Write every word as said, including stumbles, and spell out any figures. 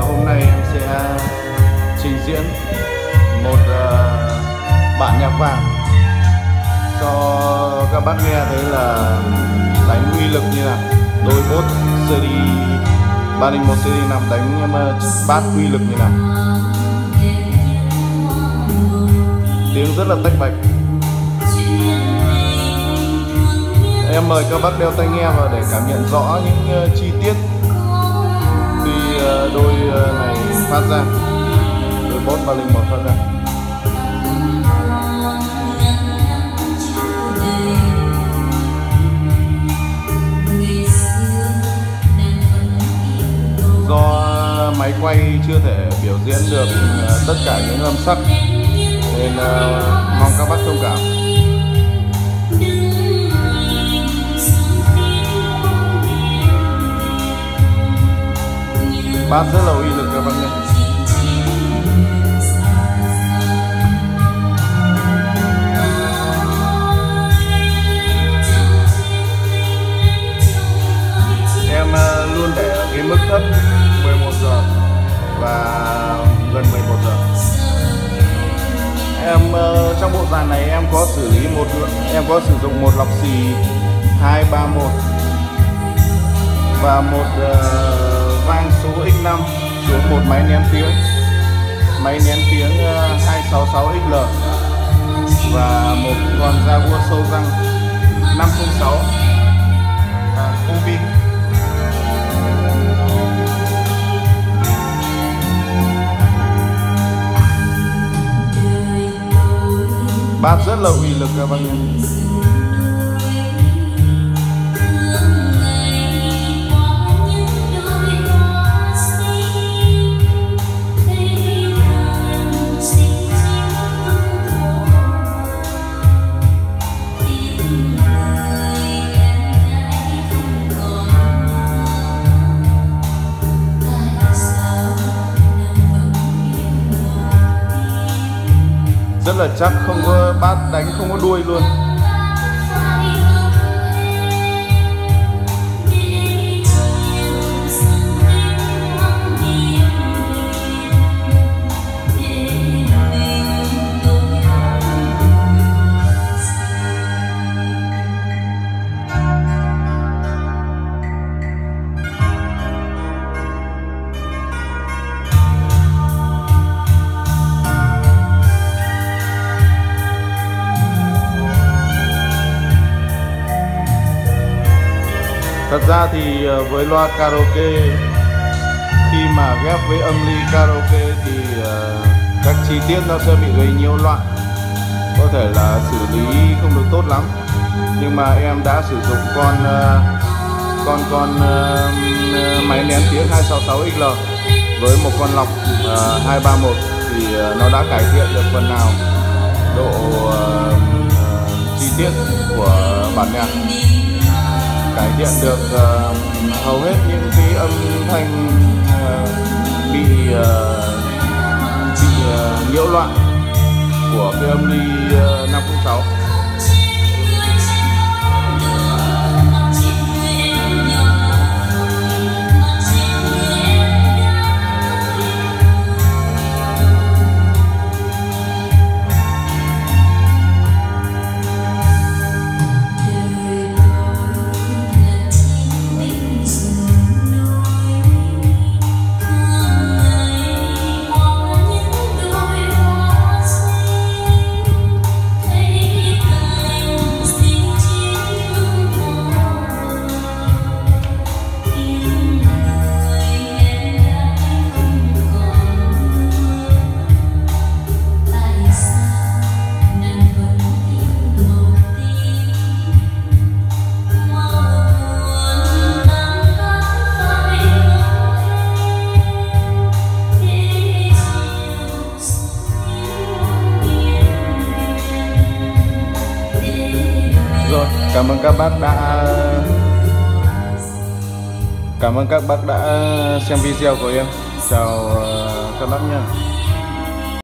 hôm nay em sẽ trình diễn một uh, bản nhạc vàng cho các bác nghe thấy là đánh uy lực như nào. Đôi bốt series ba không một series năm đánh bass uy lực như nào. Tiếng rất là tách bạch. Em mời các bác đeo tai nghe vào để cảm nhận rõ những uh, chi tiết khi uh, đôi uh, này phát ra, đôi bốt ba không một phát ra. Do máy quay chưa thể biểu diễn được uh, tất cả những âm sắc nên uh, mong các bác thông cảm. Bass rất là uy lực các bác nhé. Em uh, luôn để ở cái mức thấp mười một giờ và gần mười một giờ. Em uh, trong bộ dàn này em có xử lý một em có sử dụng một lọc xì hai ba một và một uh, vang số X năm xuống một máy nén tiếng, máy nén tiếng uh, hai sáu sáu X L và một con Jaguar sâu răng năm không sáu à, không pin. Bass rất là uy lực các bác nhé. Rất là chắc, không có bass đánh không có đuôi luôn. Thật ra thì với loa karaoke, khi mà ghép với âm ly karaoke thì uh, các chi tiết nó sẽ bị gây nhiễu loạn, có thể là xử lý không được tốt lắm. Nhưng mà em đã sử dụng con uh, con con uh, máy nén tiếng hai sáu sáu X L với một con lọc uh, hai ba một thì uh, nó đã cải thiện được phần nào độ uh, uh, chi tiết của bản nhạc, cải thiện được uh, hầu hết những cái âm thanh uh, bị uh, bị uh, nhiễu loạn của cái âm ly uh, năm không sáu. Rồi, cảm ơn các bác đã cảm ơn các bác đã xem video của em. Chào các bác nha.